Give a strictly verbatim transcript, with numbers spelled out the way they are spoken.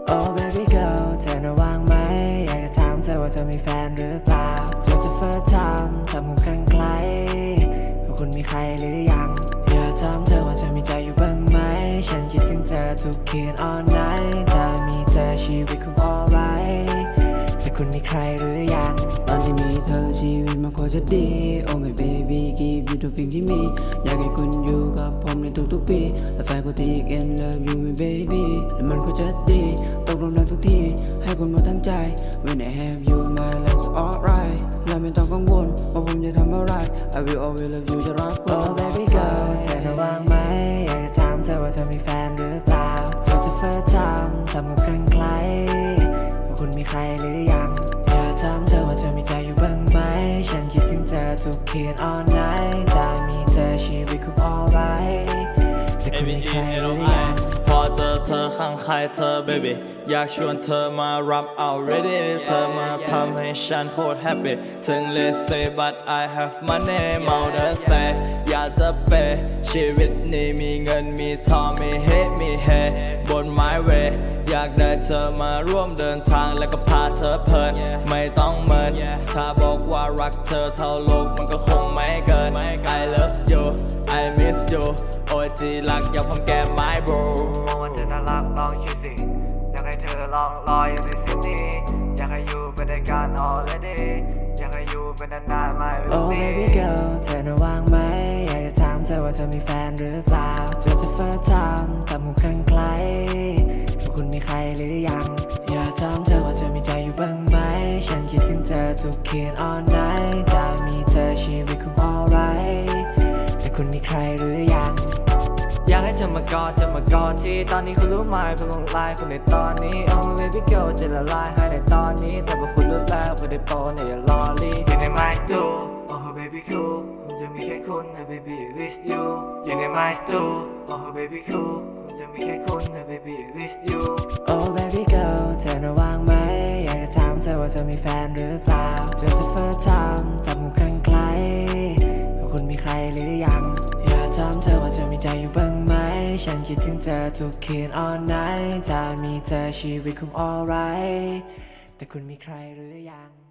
Oh baby girl เธอน่ะว่างไหมอยากจะถามเธอว่าเธอมีแฟนหรือเปล่าเจอจะ first time ทำหูข้างไกลว่าคุณมีใครหรือยังอยากถามเธอว่าเธอมีใจอยู่บ้างไหมฉันคิดถึงเธอทุกคืน all night ถ้ามีเธอชีวิตคง alright แต่คุณมีใครหรือยังตอนที่มีเธอชีวิตมันควรจะดี Oh my baby give you the thing ที่มีอยากให้คุณอยู่กับผมในทุกๆปีและแฟนคนที่ can love you my baby และมันก็จะดีตกลงรักทุกทีให้คุณมาตั้งใจ When I have you my life's alright และไม่ต้องกังวลว่าผมจะทำอะไร I will always love you จะรักคุณ Oh baby girl เธอน่ะว่างไหมอยากจะถามเธอว่าเธอมีแฟนหรือเปล่าเจอจะ first time ทำหูข้างไกลว่าคุณมีใครหรือยังอยากถามเธอว่าเธอมีใจอยู่บ้างไหมฉันคิดถึงเธอทุกคืน all night ถ้ามีเธอชีวิตคง alright แต่คุณมีใครหรือยังพอเจอเธอข้างใครเธอ baby อยากชวนเธอมา rap already เธอมาทำให้ฉันโคตร happy ถึง let's say but I have money เมาเดินเซอยากจะเปย์ชีวิตนี้มีเงินมีทองมีเฮมีเฮบน my way อยากได้เธอมาร่วมเดินทางแล้วก็พาเธอเพลินไม่ต้องเมินถ้าบอกว่ารักเธอเท่าโลกมันก็คงไม่เกิน I love you I miss you โอ้ยจีรักอย่าพอมแก้มไม้ bro มองว่าเธอน่ารักลองคิดสิอยากให้เธอลองลอยในสิ่งนี้อยากให้อยู่เป็นด้วยกัน already อยากให้อยู่เป็นนานๆ my baby Oh baby girl เธอน่ะว่างไหมอยากจะถามเธอว่าเธอมีแฟนหรือเปล่าเจอจะ first time ทำหูข้างไกลว่าคุณมีใครหรือยังอยากถามเธอว่าเธอมีใจอยู่บ้างไหมฉันคิดถึงเธอทุกคืน all night ถ้ามีเธอชีวิตคง alright แต่คุณมีใครหรือยังอยากให้เธอมากอดเธอมากอดที่ตอนนี้คุณรู้ไหมเพิ่งลงไลน์คุณในตอนนี้ Oh baby girl จะละลายให้ในตอนนี้แต่ว่าคุณรู้แล้วว่าได้โปรในอย่ารอรีอยู่ในไมค์ตู Oh baby cool ผมจะมีแค่คุณนะ baby with you อยู่ในไมค์ตู Oh baby cool ผมจะมีแค่คุณนะ baby with you Oh baby girl เธอน่ะว่างไหมอยากจะถามเธอว่าเธอมีแฟนหรือเปล่าเจอจะ first time จับหูข้างไกลว่าคุณมีใครหรือยังอยากถามเธอว่าเธอมีใจอยู่บ้างไหมฉันคิดถึงเธอทุกคืน all night ถ้ามีเธอชีวิตคง alright แต่คุณมีใครหรือยัง